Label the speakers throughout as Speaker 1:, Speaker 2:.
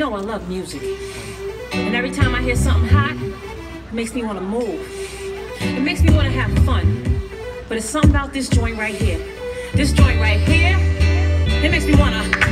Speaker 1: know I love music. And every time I hear something hot, it makes me want to move. It makes me want to have fun. But it's something about this joint right here. This joint right here, it makes me want to...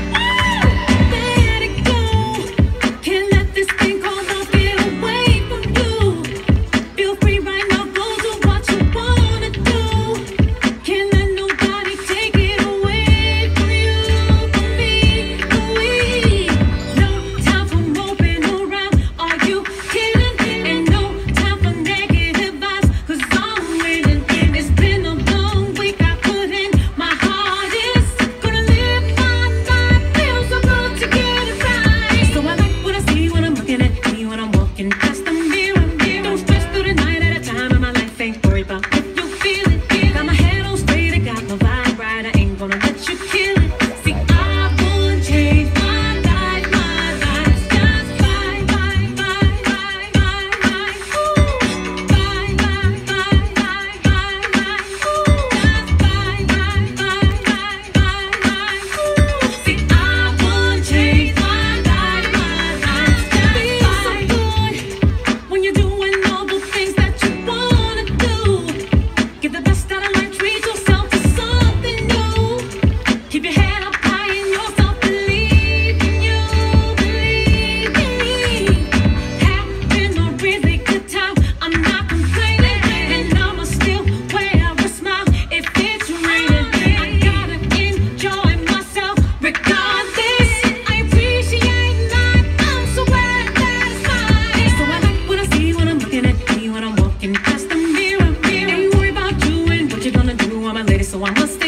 Speaker 1: So I must